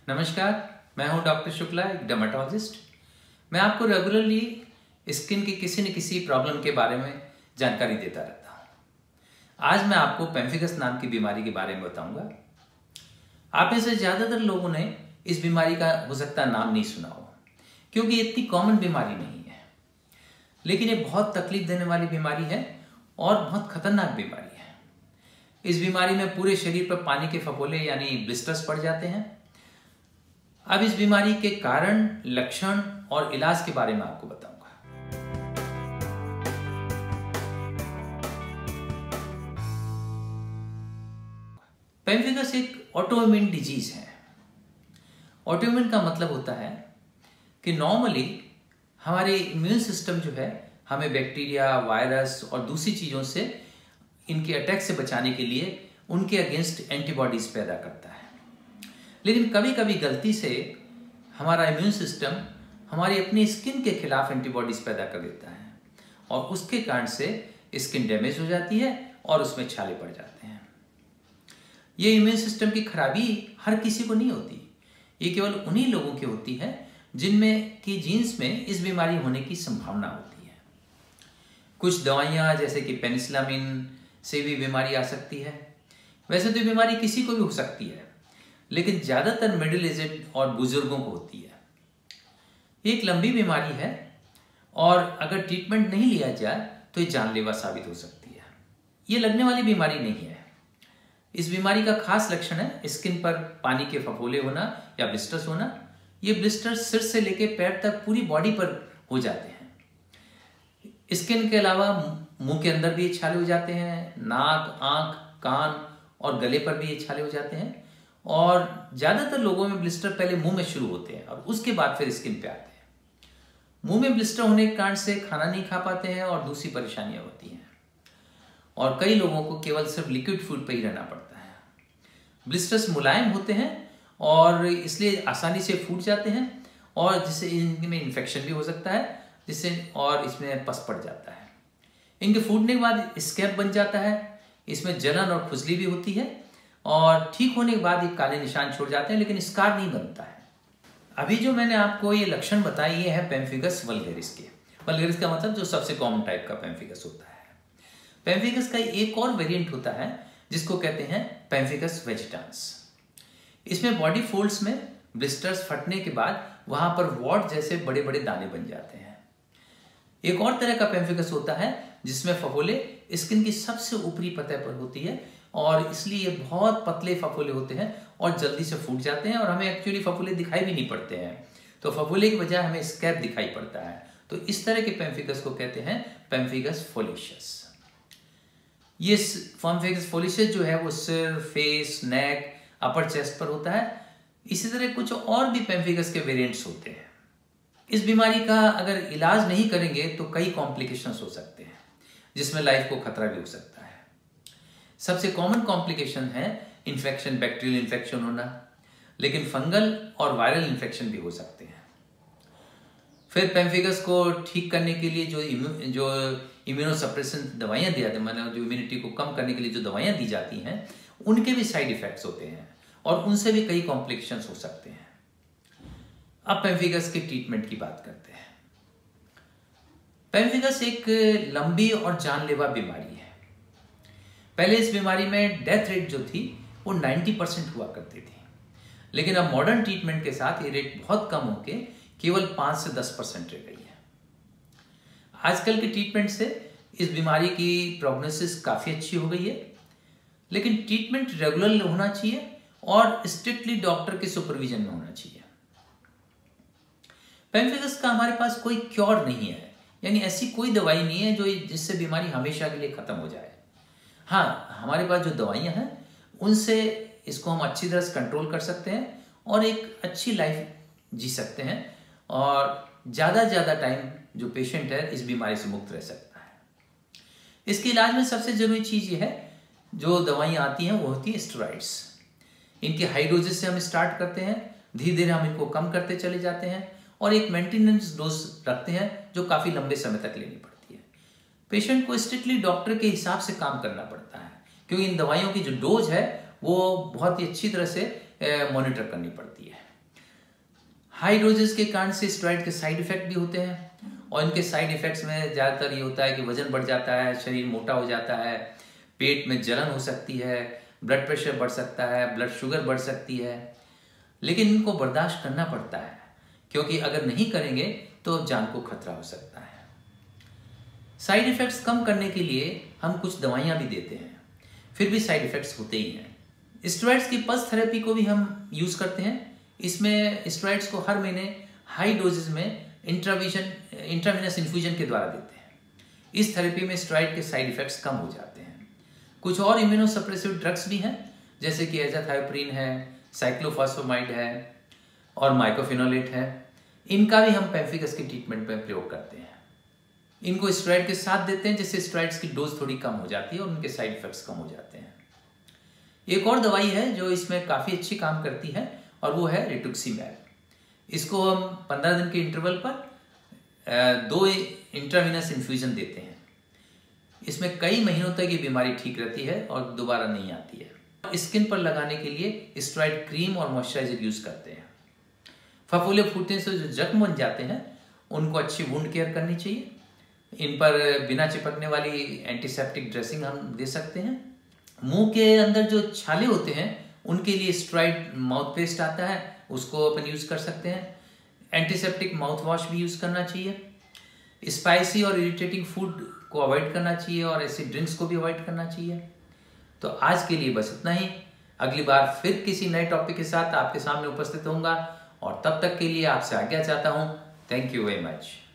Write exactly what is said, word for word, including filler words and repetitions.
नमस्कार, मैं हूं डॉक्टर शुक्ला, एक डर्मेटोलॉजिस्ट। मैं आपको रेगुलरली स्किन की किसी न किसी प्रॉब्लम के बारे में जानकारी देता रहता हूं। आज मैं आपको पेम्फिगस नाम की बीमारी के बारे में बताऊंगा। आप में से ज़्यादातर लोगों ने इस बीमारी का हो सकता नाम नहीं सुना हो, क्योंकि ये इतनी कॉमन बीमारी नहीं है। लेकिन ये बहुत तकलीफ देने वाली बीमारी है और बहुत खतरनाक बीमारी है। इस बीमारी में पूरे शरीर पर पानी के फफोले यानी ब्लिस्टर्स पड़ जाते हैं। अब इस बीमारी के कारण, लक्षण और इलाज के बारे में आपको बताऊंगा। पेम्फिगस एक ऑटोइम्यून डिजीज है। ऑटोइम्यून का मतलब होता है कि नॉर्मली हमारे इम्यून सिस्टम जो है हमें बैक्टीरिया, वायरस और दूसरी चीज़ों से, इनके अटैक से बचाने के लिए उनके अगेंस्ट एंटीबॉडीज पैदा करता है। लेकिन कभी कभी गलती से हमारा इम्यून सिस्टम हमारी अपनी स्किन के खिलाफ एंटीबॉडीज पैदा कर देता है और उसके कारण से स्किन डैमेज हो जाती है और उसमें छाले पड़ जाते हैं। ये इम्यून सिस्टम की खराबी हर किसी को नहीं होती, ये केवल उन्हीं लोगों की होती है जिनमें की जीन्स में इस बीमारी होने की संभावना होती है। कुछ दवाइयाँ जैसे कि पेनिसिलामिन से भी बीमारी आ सकती है। वैसे तो बीमारी किसी को भी हो सकती है, लेकिन ज़्यादातर मिडिल एजेड और बुजुर्गों को होती है। ये एक लंबी बीमारी है और अगर ट्रीटमेंट नहीं लिया जाए तो ये जानलेवा साबित हो सकती है। ये लगने वाली बीमारी नहीं है। इस बीमारी का खास लक्षण है स्किन पर पानी के फफोले होना या ब्लिस्टर्स होना। ये ब्लिस्टर्स सिर से लेकर पैर तक पूरी बॉडी पर हो जाते हैं। स्किन के अलावा मुंह के अंदर भी ये छाले हो जाते हैं, नाक, आंख, कान और गले पर भी ये छाले हो जाते हैं। और ज़्यादातर लोगों में ब्लिस्टर पहले मुंह में शुरू होते हैं और उसके बाद फिर स्किन पे आते हैं। मुंह में ब्लिस्टर होने के कारण से खाना नहीं खा पाते हैं और दूसरी परेशानियां होती हैं। और कई लोगों को केवल सिर्फ लिक्विड फूड पे ही रहना पड़ता है। ब्लिस्टर्स मुलायम होते हैं और इसलिए आसानी से फूट जाते हैं और जिससे इनमें इन्फेक्शन भी हो सकता है, जिससे और इसमें पस पड़ जाता है। इनके फूटने के बाद स्कैब बन जाता है, इसमें जलन और खुजली भी होती है और ठीक होने के बाद ये काले निशान छोड़ जाते हैं, लेकिन स्कार नहीं बनता है। अभी जो मैंने आपको ये लक्षण बताए ये है पेम्फिगस वल्गैरिस के। वल्गैरिस का मतलब जो सबसे कॉमन टाइप का पेम्फिगस होता है। पेम्फिगस का एक और वेरिएंट होता है जिसको कहते हैं पेम्फिगस वेजिटान्स। इसमें बॉडी फोल्ड्स में ब्लिस्टर्स फटने के बाद वहां पर वॉट जैसे बड़े बड़े दाने बन जाते हैं। एक और तरह का पेम्फिगस होता है जिसमें फफोले स्किन की सबसे ऊपरी सतह पर होती है और इसलिए ये बहुत पतले फफोले होते हैं और जल्दी से फूट जाते हैं और हमें एक्चुअली फफोले दिखाई भी नहीं पड़ते हैं। तो फफोले की बजाय हमें स्कैब दिखाई पड़ता है। तो इस तरह के पेम्फिगस को कहते हैं पेम्फिगस फोलिशियस। ये पेम्फिगस फोलिशियस जो है वो सिर, फेस, नेक, अपर चेस्ट पर होता है। इसी तरह कुछ और भी पेम्फिगस के वेरिएंट्स होते हैं। इस बीमारी का अगर इलाज नहीं करेंगे तो कई कॉम्प्लिकेशंस हो सकते हैं, जिसमें लाइफ को खतरा भी हो सकता है। सबसे कॉमन कॉम्प्लिकेशन है इन्फेक्शन, बैक्टीरियल इन्फेक्शन होना, लेकिन फंगल और वायरल इन्फेक्शन भी हो सकते हैं। फिर पेम्फिगस को ठीक करने के लिए जो इम्यू जो इम्यूनोसप्रेसेंट दवाइयाँ दी जाती हैं, मतलब जो इम्यूनिटी को कम करने के लिए जो दवाइयाँ दी जाती हैं, उनके भी साइड इफेक्ट्स होते हैं और उनसे भी कई कॉम्प्लिकेशंस हो सकते हैं। अब पेम्फिगस के ट्रीटमेंट की बात करते हैं। पेम्फिगस एक लंबी और जानलेवा बीमारी है। पहले इस बीमारी में डेथ रेट जो थी वो नब्बे परसेंट हुआ करती थी, लेकिन अब मॉडर्न ट्रीटमेंट के साथ ये रेट बहुत कम होके केवल पाँच से दस परसेंट रह गई है। आजकल के ट्रीटमेंट से इस बीमारी की प्रोग्नोसिस काफ़ी अच्छी हो गई है, लेकिन ट्रीटमेंट रेगुलर होना चाहिए और स्ट्रिक्टली डॉक्टर के सुपरविजन में होना चाहिए। पेम्फिगस का हमारे पास कोई क्योर नहीं है, यानी ऐसी कोई दवाई नहीं है जो जिससे बीमारी हमेशा के लिए ख़त्म हो जाए। हाँ, हमारे पास जो दवाइयाँ हैं उनसे इसको हम अच्छी तरह से कंट्रोल कर सकते हैं और एक अच्छी लाइफ जी सकते हैं और ज़्यादा ज़्यादा टाइम जो पेशेंट है इस बीमारी से मुक्त रह सकता है। इसके इलाज में सबसे ज़रूरी चीज़ ये है, जो दवाइयाँ आती हैं वो होती है स्टेरॉइड्स। इनके हाई डोजेस से हम स्टार्ट करते हैं, धीरे धीरे हम इनको कम करते चले जाते हैं और एक मेंटेनेंस डोज रखते हैं जो काफ़ी लंबे समय तक लेनी पड़ती है। पेशेंट को स्ट्रिक्टली डॉक्टर के हिसाब से काम करना पड़ता है, क्योंकि इन दवाइयों की जो डोज है वो बहुत ही अच्छी तरह से मॉनिटर करनी पड़ती है। हाई डोजेस के कारण से स्टेरॉइड के साइड इफेक्ट भी होते हैं, और इनके साइड इफेक्ट्स में ज़्यादातर ये होता है कि वजन बढ़ जाता है, शरीर मोटा हो जाता है, पेट में जलन हो सकती है, ब्लड प्रेशर बढ़ सकता है, ब्लड शुगर बढ़ सकती है। लेकिन इनको बर्दाश्त करना पड़ता है, क्योंकि अगर नहीं करेंगे तो जान को खतरा हो सकता है। साइड इफ़ेक्ट्स कम करने के लिए हम कुछ दवाइयाँ भी देते हैं, फिर भी साइड इफ़ेक्ट्स होते ही हैं। स्टेरॉइड्स की पल्स थेरेपी को भी हम यूज़ करते हैं। इसमें स्टेरॉइड्स को हर महीने हाई डोजेज में इंट्राविजन इंट्राविनस इन्फ्यूजन के द्वारा देते हैं। इस थेरेपी में स्टेरॉइड के साइड इफ़ेक्ट्स कम हो जाते हैं। कुछ और इम्यूनोसप्रेसिव ड्रग्स भी हैं, जैसे कि एजाथायोप्रिन है, साइक्लोफॉस्फेमाइड है और माइक्रोफिनोलेट है। इनका भी हम पेम्फिगस के ट्रीटमेंट में प्रयोग करते हैं। इनको स्टेरॉइड के साथ देते हैं, जिससे स्टेरॉइड्स की डोज थोड़ी कम हो जाती है और उनके साइड इफेक्ट्स कम हो जाते हैं। एक और दवाई है जो इसमें काफ़ी अच्छी काम करती है, और वो है रिटुक्सीमैब। इसको हम पंद्रह दिन के इंटरवल पर दो इंट्राविनस इन्फ्यूजन देते हैं। इसमें कई महीनों तक ये बीमारी ठीक रहती है और दोबारा नहीं आती है। स्किन पर लगाने के लिए स्टेरॉइड क्रीम और मॉइस्चराइजर यूज़ करते हैं। फफूले फूटने से जो जख्म बन जाते हैं उनको अच्छी वुंड केयर करनी चाहिए। इन पर बिना चिपकने वाली एंटीसेप्टिक ड्रेसिंग हम दे सकते हैं। मुंह के अंदर जो छाले होते हैं उनके लिए स्टेरॉइड माउथ पेस्ट आता है, उसको अपन यूज़ कर सकते हैं। एंटीसेप्टिक माउथ वॉश भी यूज़ करना चाहिए। स्पाइसी और इरिटेटिंग फूड को अवॉइड करना चाहिए और ऐसे ड्रिंक्स को भी अवॉइड करना चाहिए। तो आज के लिए बस इतना ही। अगली बार फिर किसी नए टॉपिक के साथ आपके सामने उपस्थित होऊंगा, और तब तक के लिए आपसे आज्ञा चाहता हूँ। Thank you very much.